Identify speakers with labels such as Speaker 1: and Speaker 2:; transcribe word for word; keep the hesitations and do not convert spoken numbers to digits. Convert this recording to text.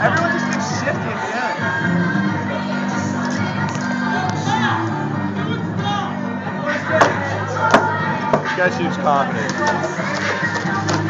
Speaker 1: Everyone just gets shifty at the end.
Speaker 2: This guy seems confident.